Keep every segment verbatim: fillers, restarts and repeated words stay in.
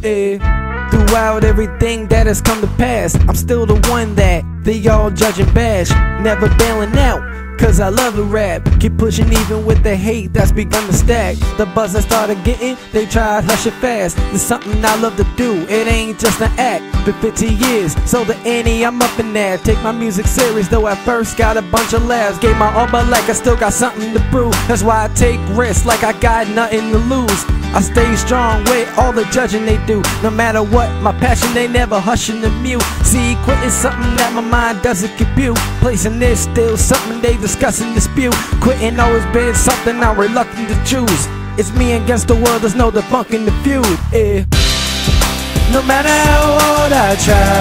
eh. Throughout everything that has come to pass, I'm still the one that they all judge and bash. Never bailing out, cause I love to rap. Keep pushing even with the hate that's begun to stack. The buzz I started getting, they tried hush it fast. It's something I love to do, it ain't just an act. Been fifteen years, so the ante I'm up in that. Take my music serious, though at first got a bunch of laughs. Gave my all but like I still got something to prove. That's why I take risks like I got nothing to lose. I stay strong with all the judging they do. No matter what, my passion they never hushing the mute. See, quitting something that my mind doesn't compute. Placing this still something they discuss and dispute. Quitting always been something I'm reluctant to choose. It's me against the world, there's no debunking the feud, eh. No matter how hard I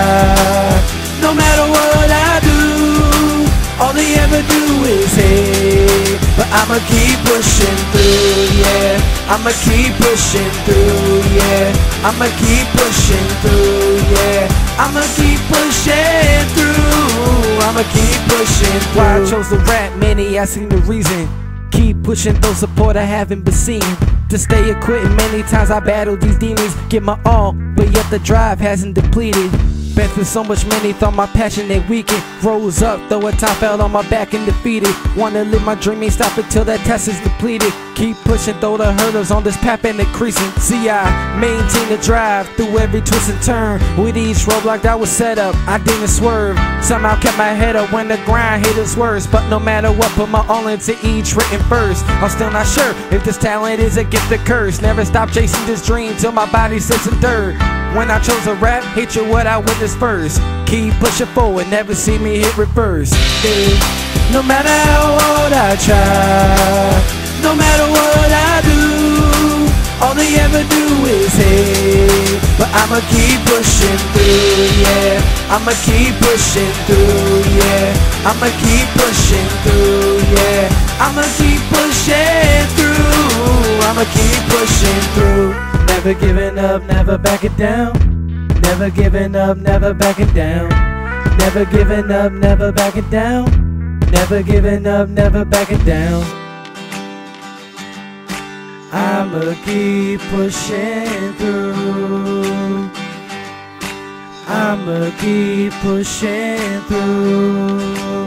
try, no matter what I do, all they ever do is hate. But I'ma keep pushing through, yeah. I'ma keep pushing through, yeah. I'ma keep pushing through, yeah. I'ma keep pushing through. I'ma keep pushing through. Why I chose to rap, many asking the reason. Keep pushing though support I haven't been seen. To stay acquitted, many times I battle these demons. Give my all, but yet the drive hasn't depleted. Been through so much, many thought my passion they weakened. Rose up, though a time fell on my back and defeated. Wanna live my dream, ain't stop until that test is depleted. Keep pushing, though the hurdles on this path been increasing. See, I maintain the drive through every twist and turn. With each roadblock that was set up, I didn't swerve. Somehow kept my head up when the grind hit its worst. But no matter what, put my all into each written verse. I'm still not sure if this talent is a gift or curse. Never stop chasing this dream till my body sits in dirt. When I chose to rap, hate you what I witnessed first. Keep pushing forward, never see me hit reverse, yeah. No matter how hard I try, no matter what I do, all they ever do is hate. But I'ma keep pushing through, yeah. I'ma keep pushing through, yeah. I'ma keep pushing through, yeah. I'ma keep pushing through. I'ma keep pushing through. Never giving up, never backing down. Never giving up, never backing down. Never giving up, never backing down. Never giving up, never backing down. I'ma keep pushing through. I'ma keep pushing through.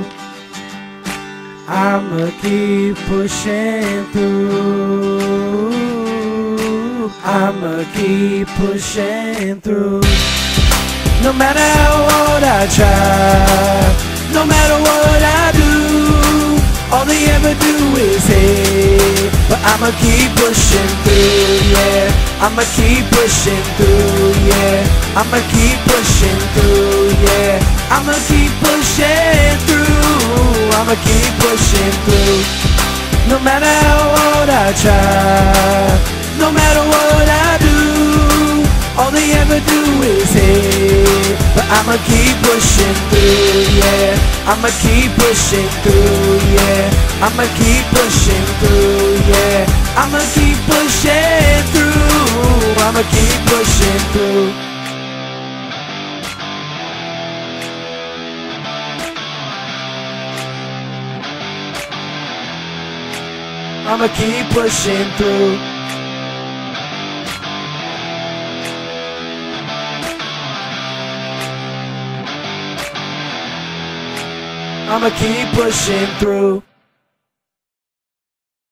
I'ma keep pushing through. I'ma keep pushing through. No matter how hard I try, no matter what I do, all they ever do is hate. But I'ma keep pushing through, yeah. I'ma keep pushing through, yeah. I'ma keep pushing through, yeah. I'ma keep pushing through. I'ma keep pushing through. No matter how hard I try, no matter what I do, all they ever do is hate. But I'ma keep pushing through, yeah. I'ma keep pushing through, yeah. I'ma keep pushing through, yeah. I'ma keep pushing through. I'ma keep pushing through. I'ma keep pushing through. I'ma keep pushing through.